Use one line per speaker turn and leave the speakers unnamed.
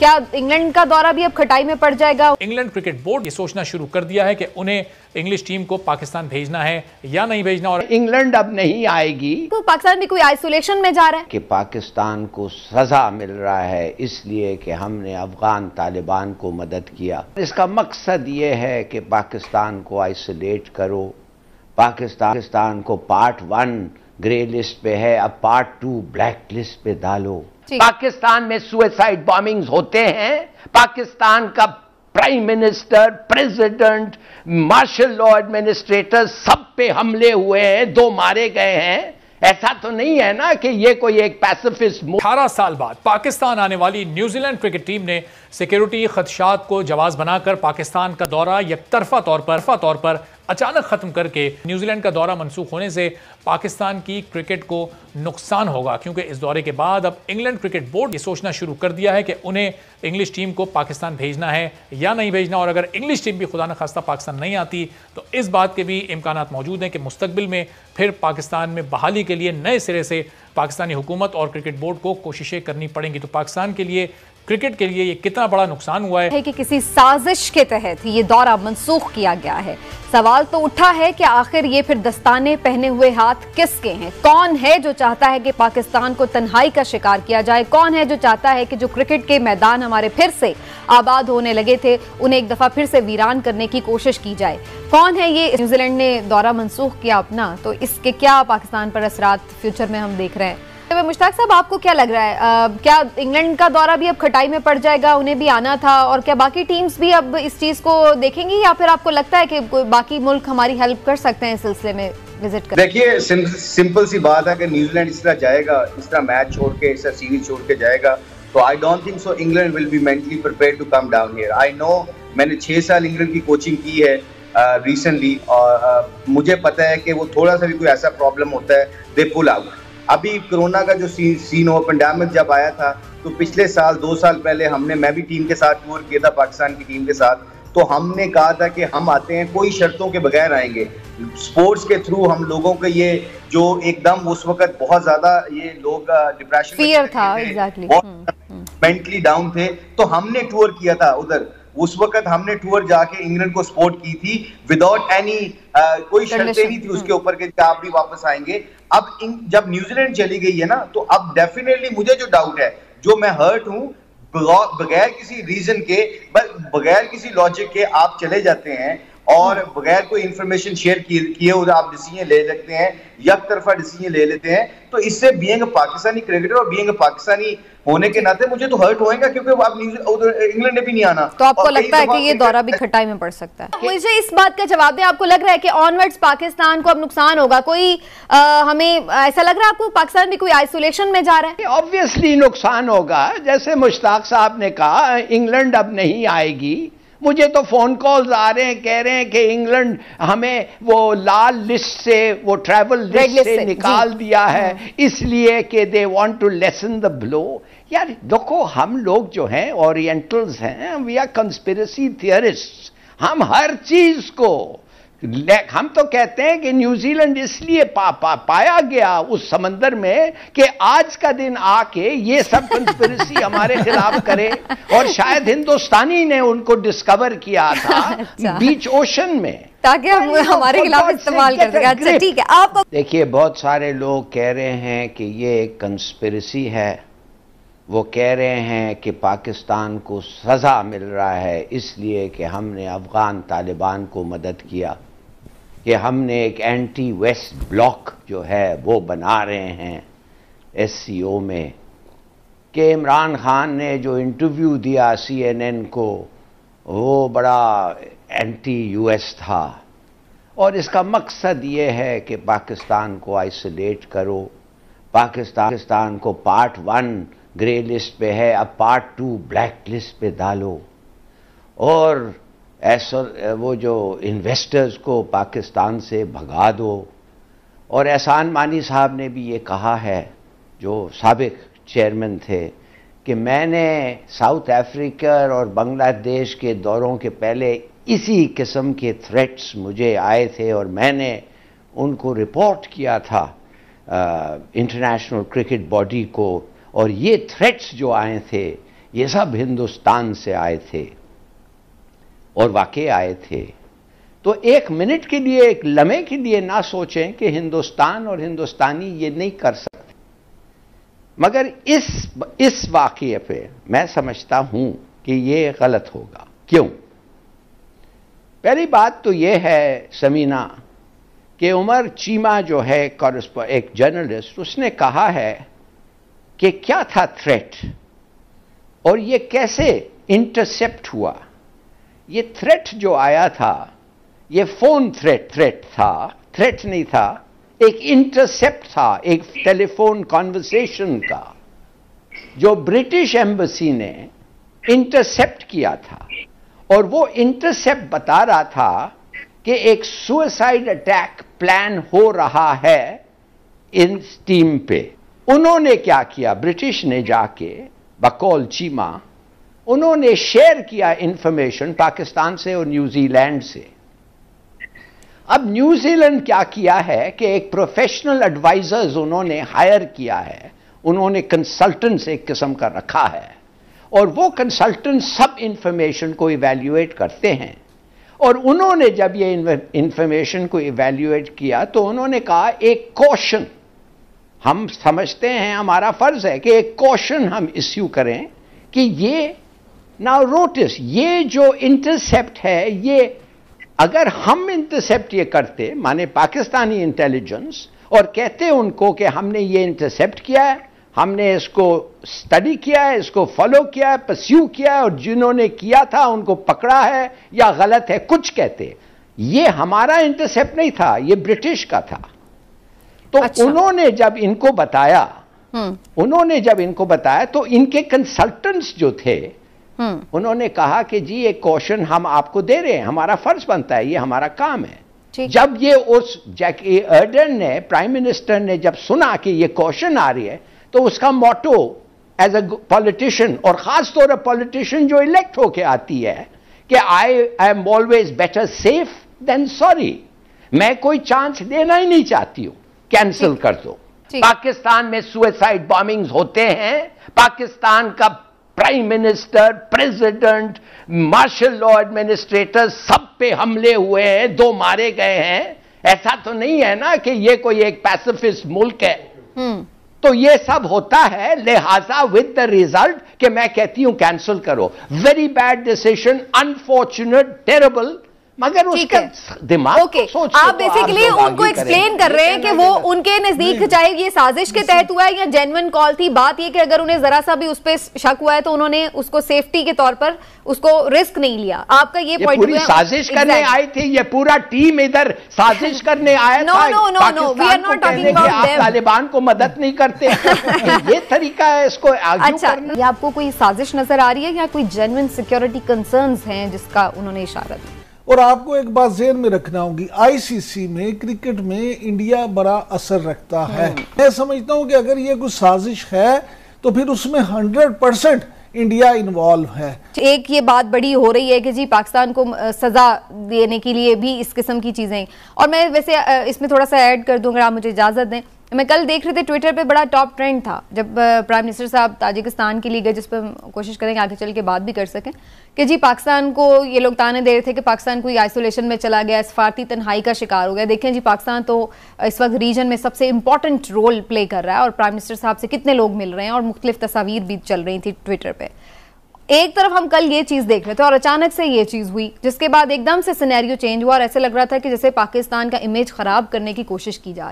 کیا انگلینڈ کا دورہ بھی اب کھٹائی میں پڑ جائے گا؟
انگلینڈ کرکٹ بورڈ یہ سوچنا شروع کر دیا ہے کہ انہیں انگلش ٹیم کو پاکستان بھیجنا ہے یا نہیں بھیجنا، اور
انگلینڈ اب نہیں آئے گی
تو پاکستان بھی کوئی آئسولیشن میں جا رہا ہے
کہ پاکستان کو سزا مل رہا ہے اس لیے کہ ہم نے افغان طالبان کو مدد کیا۔ اس کا مقصد یہ ہے کہ پاکستان کو آئسولیٹ کرو، پاکستان کو پارٹ 1 گرے لسٹ پہ ہے، اب پارٹ 2 بلیک لسٹ پہ ڈالو۔ پاکستان میں سوئسائڈ بامنگز ہوتے ہیں، پاکستان کا prime minister, president, martial law administrator سب پہ حملے ہوئے ہیں، 2 مارے گئے ہیں۔ ایسا تو نہیں ہے نا کہ یہ کوئی ایک پیسفسٹ
18 سال بعد پاکستان آنے والی نیوزی لینڈ کرکٹ ٹیم نے سیکیورٹی خدشات کو جواز بنا کر پاکستان کا دورہ یک طرفہ طور پر اچانک ختم کر کے نیوزی لینڈ کا دورہ منسوخ ہونے سے پاکستان کی کرکٹ کو نقصان ہوگا، کیونکہ اس دورے کے بعد اب انگلینڈ کرکٹ بورڈ یہ سوچنا شروع کر دیا ہے کہ انہیں انگلش ٹیم کو پاکستان بھیجنا ہے یا نہیں بھیجنا، اور اگر انگلش ٹیم بھی خدا نخواستہ پاکستان نہیں آتی تو اس بات کے بھی امکانات موجود ہیں کہ مستقبل میں پھر پاکستان میں بحالی کے لیے نئے سرے سے پاکستانی حکومت اور کرکٹ بورڈ کو کوششیں کرنی پڑیں گی۔ تو پاکستان کے لیے، کرکٹ کے لیے یہ کتنا بڑا نقصان ہوا ہے
کہ کسی سازش کے تحت یہ دورہ منسوخ کیا گیا ہے۔ سوال تو اٹھا ہے کہ آخر یہ پھر دستانے پہنے ہوئے ہاتھ کس کے ہیں؟ کون ہے جو چاہتا ہے کہ پاکستان کو تنہائی کا شکار کیا جائے؟ کون ہے جو چاہتا ہے کہ جو کرکٹ کے میدان ہمارے پھر سے آباد ہونے لگے تھے انہیں ایک دفعہ پھر سے ویران کرنے کی کوشش کی جائے؟ کون ہے یہ؟ نیوزی لینڈ نے دورہ منسوخ کیا اپنا، تو اس کے کیا پاکستان پر اثرات فیوچر میں ہم دیکھ رہے ہیں؟ مشتاق صاحب، آپ کو کیا لگ رہا ہے، کیا انگلینڈ کا دورہ بھی اب کھٹائی میں پڑ جائے گا؟ انہیں بھی آنا تھا، اور کیا باقی ٹیمز بھی اب اس چیز کو دیکھیں گی، یا پھر آپ کو لگتا ہے کہ باقی ملک ہماری ہیلپ کر سکتے ہیں اس سلسلے میں وزٹ کر؟
دیکھیے، سمپل سی بات ہے کہ نیوزی لینڈ اس طرح جائے گا، اس طرح میچ چھوڑ کے، اس طرح سیریز چھوڑ کے جائے گا، تو I don't think so England will be mentally prepared to come down here. I know, میں نے 6 سال انگلینڈ کی کوچنگ کی ہے ریسنٹلی، اور مجھے پتہ ہے کہ وہ تھوڑا سا بھی کوئی ایسا پرابلم ہوتا ہے دے پل آؤٹ۔ ابھی کرونا کا جو سین ہو، پینڈیمک جب آیا تھا تو پچھلے سال 2 سال پہلے میں بھی ٹیم کے ساتھ ٹور کیا تھا، پاکستان کی ٹیم کے ساتھ، تو ہم نے کہا تھا کہ ہم آتے ہیں کوئی شرطوں کے بغیر آئیں گے، سپورٹس کے تھرو ہم لوگوں کے یہ جو ایک دم اس وقت بہت زیادہ یہ لوگ ڈپریشن
فیئر تھا، ایگزیکٹلی
مینٹلی ڈاؤن تھے، تو ہم نے ٹور کیا تھا ادھر۔ اس وقت ہم نے ٹور جا کے انگلینڈ کو سپورٹ کی تھی وداؤٹ اینی، کوئی شرطیں نہیں تھی اس کے اوپر کہ آپ بھی واپس آئیں گے۔ اب جب نیوزی لینڈ چلی گئی ہے نا، تو اب ڈیفینیٹلی مجھے جو ڈاؤٹ ہے، جو میں ہرٹ ہوں، بغیر کسی ریزن کے، بغیر کسی لاجک کے آپ چلے جاتے ہیں اور بغیر کوئی انفارمیشن شیئر کیے ہوئے آپ ڈیسیژن لے لیتے ہیں، یک طرفہ ڈیسیژن لے لیتے ہیں، تو اس سے بینگ پاکستانی کرکٹر اور بینگ پاکستانی ہونے کے ناطے مجھے تو ہرٹ ہوئے گا، کیونکہ اب انگلینڈ نے بھی نہیں آنا۔
تو آپ کو لگتا ہے کہ یہ دورہ بھی کھٹائی میں پڑ سکتا ہے؟ مجھے اس بات کا جواب دیں، آپ کو لگ رہا ہے کہ آن ورڈز پاکستان کو اب نقصان ہوگا؟ کوئی ہمیں ایسا لگ رہا ہے آپ کو پاکستان بھی کوئی آئسولیشن میں جا رہا ہے؟
obviously نقصان ہوگا، جیسے مشتاق صاحب نے کہا انگلینڈ اب نہیں آئے گی۔ مجھے تو فون کالز آ رہے ہیں، کہہ رہے ہیں کہ انگلینڈ ہمیں وہ لال لسٹ سے، وہ ٹریول لسٹ سے نکال دیا ہے اس لیے کہ دے want to lessen the blow. یار دیکھو، ہم لوگ جو ہیں اورینٹلز ہیں، وی آر کنسپیریسی تھیورسٹ، ہم ہر چیز کو، ہم تو کہتے ہیں کہ نیوزی لینڈ اس لیے پایا گیا اس سمندر میں کہ آج کا دن آ کے یہ سب کنسپیریسی ہمارے خلاف کرے، اور شاید ہندوستانی نے ان کو ڈسکور کیا تھا بیچ اوشن میں،
تاکہ ہم ہمارے خلاف استعمال کر سکیں۔ اچھا ٹھیک ہے، آپ
دیکھیے بہت سارے لوگ کہہ رہے ہیں کہ یہ ایک کنسپیریسی ہے، وہ کہہ رہے ہیں کہ پاکستان کو سزا مل رہا ہے اس لیے کہ ہم نے افغان طالبان کو مدد کیا، کہ ہم نے ایک اینٹی ویسٹ بلاک جو ہے وہ بنا رہے ہیں SCO میں، کہ عمران خان نے جو انٹرویو دیا CNN کو وہ بڑا اینٹی US تھا، اور اس کا مقصد یہ ہے کہ پاکستان کو آئسولیٹ کرو، پاکستان کو پارٹ 1 گرے لسٹ پہ ہے، اب پارٹ 2 بلیک لسٹ پہ ڈالو، اور ایسا وہ جو انویسٹرز کو پاکستان سے بھگا دو۔ اور احسان مانی صاحب نے بھی یہ کہا ہے، جو سابق چیئرمین تھے، کہ میں نے ساؤتھ افریقہ اور بنگلہ دیش کے دوروں کے پہلے اسی قسم کے تھریٹس مجھے آئے تھے، اور میں نے ان کو رپورٹ کیا تھا انٹرنیشنل کرکٹ باڈی کو، اور یہ تھریٹس جو آئے تھے یہ سب ہندوستان سے آئے تھے اور واقع آئے تھے، تو ایک منٹ کے لیے، ایک لمحے کے لیے نہ سوچیں کہ ہندوستان اور ہندوستانی یہ نہیں کر سکتے۔ مگر اس واقعے پہ میں سمجھتا ہوں کہ یہ غلط ہوگا۔ کیوں؟ پہلی بات تو یہ ہے سمینہ کہ عمر چیمہ جو ہے ایک جرنلسٹ، اس نے کہا ہے کہ کیا تھا تھریٹ اور یہ کیسے انٹرسیپٹ ہوا۔ یہ تھریٹ جو آیا تھا یہ فون تھریٹ تھا، تھریٹ نہیں تھا، ایک انٹرسیپٹ تھا، ایک ٹیلی فون کانورسیشن کا جو برٹش ایمبیسی نے انٹرسیپٹ کیا تھا، اور وہ انٹرسیپٹ بتا رہا تھا کہ ایک سوئسائڈ اٹیک پلان ہو رہا ہے ان ٹیم پہ۔ انہوں نے کیا کیا؟ برٹش نے جا کے بقول چیمہ انہوں نے شیئر کیا انفارمیشن پاکستان سے اور نیوزی لینڈ سے۔ اب نیوزی لینڈ کیا کیا ہے کہ ایک پروفیشنل ایڈوائزرز انہوں نے ہائر کیا ہے، انہوں نے کنسلٹنٹس ایک قسم کا رکھا ہے، اور وہ کنسلٹنٹ سب انفارمیشن کو ایویلیویٹ کرتے ہیں، اور انہوں نے جب یہ انفارمیشن کو ایویلیویٹ کیا تو انہوں نے کہا ایک کوشن ہم سمجھتے ہیں، ہمارا فرض ہے کہ ایک کوشن ہم ایشو کریں کہ یہ ناؤ نوٹس، یہ جو انٹرسیپٹ ہے، یہ اگر ہم انٹرسیپٹ یہ کرتے، مانے پاکستانی انٹیلیجنس، اور کہتے ان کو کہ ہم نے یہ انٹرسیپٹ کیا ہے، ہم نے اس کو اسٹڈی کیا ہے، اس کو فالو کیا ہے، پرسیو کیا ہے، اور جنہوں نے کیا تھا ان کو پکڑا ہے یا غلط ہے، کچھ کہتے، یہ ہمارا انٹرسیپٹ نہیں تھا، یہ برٹش کا تھا۔ تو انہوں نے جب ان کو بتایا تو ان کے کنسلٹنٹس جو تھے انہوں نے کہا کہ جی یہ کوشن ہم آپ کو دے رہے ہیں، ہمارا فرض بنتا ہے، یہ ہمارا کام ہے۔ جب یہ اس جیکی ارڈن نے، پرائم منسٹر نے جب سنا کہ یہ کوشن آ رہی ہے تو اس کا موٹو ایز اے پولیٹیشین، اور خاص طور پر پولیٹیشین جو الیکٹ ہو کے آتی ہے، کہ I am always better safe than sorry, میں کوئی چانس دینا ہی نہیں چاہتی ہوں، کینسل کر دو۔ پاکستان میں سوئسائڈ بامبنگز ہوتے ہیں، پاکستان کا prime minister, president, martial law administrator سب پہ حملے ہوئے ہیں، 2 مارے گئے ہیں۔ ایسا تو نہیں ہے نا کہ یہ کوئی ایک پیسفسٹ ملک ہے۔ تو یہ سب ہوتا ہے، لہذا ود دا ریزلٹ کہ میں کہتی ہوں کینسل کرو۔ Very bad decision, unfortunate, terrible, مگر اس کا دماغ سوچ،
آپ بیسیکلی ان کو ایکسپلین کر رہے ہیں کہ وہ ان کے نزدیک چاہے یہ سازش کے تحت ہوا ہے یا جینوئن کال تھی۔ بات یہ کہ اگر انہیں ذرا سا بھی اس پہ شک ہوا ہے تو انہوں نے اس کو سیفٹی کے طور پر اس کو رسک نہیں لیا۔ آپ کا یہ پوائنٹ
پوری سازش کرنے آئی تھی، یہ پورا ٹیم ادھر سازش کرنے آیا تھا۔
No we are not talking about them.
Taliban کو مدد نہیں کرتے، یہ طریقہ ہے اس کو آگے کرنا۔
یہ آپ کو کوئی سازش نظر آ رہی ہے یا کوئی جینوئن سیکیورٹی کنسرنز ہیں جس کا انہوں نے اشارہ دیا؟
اور آپ کو ایک بات ذہن میں رکھنا ہوگی، آئی سی سی میں کرکٹ میں انڈیا بڑا اثر رکھتا ہے۔ میں سمجھتا ہوں کہ اگر یہ کوئی سازش ہے تو پھر اس میں 100% انڈیا انوالو ہے۔
ایک یہ بات بڑی ہو رہی ہے کہ جی پاکستان کو سزا دینے کے لیے بھی اس قسم کی چیزیں، اور میں ویسے اس میں تھوڑا سا ایڈ کر دوں اگر آپ مجھے اجازت دیں۔ میں کل دیکھ رہے تھے ٹویٹر پہ بڑا ٹاپ ٹرینڈ تھا جب پرائم منسٹر صاحب تاجکستان کے لیے گئے، جس پہ ہم کوشش کریں گے آگے چل کے بات بھی کر سکیں، کہ جی پاکستان کو یہ لوگ تانے دے رہے تھے کہ پاکستان کوئی آئسولیشن میں چلا گیا، سفارتی تنہائی کا شکار ہو گیا۔ دیکھیں جی پاکستان تو اس وقت ریجن میں سب سے امپورٹنٹ رول پلے کر رہا ہے، اور پرائم منسٹر صاحب سے کتنے لوگ مل رہے ہیں اور مختلف تصاویر بھی چل رہی تھی ٹویٹر پہ۔ ایک طرف ہم کل یہ چیز دیکھ رہے تھے اور اچانک سے یہ چیز ہوئی، جس کے بعد ایک دم سے سینیریو چینج ہوا اور ایسے لگ رہا تھا کہ جیسے پاکستان کا امیج خراب کرنے کی کوشش کی جا رہی ہے۔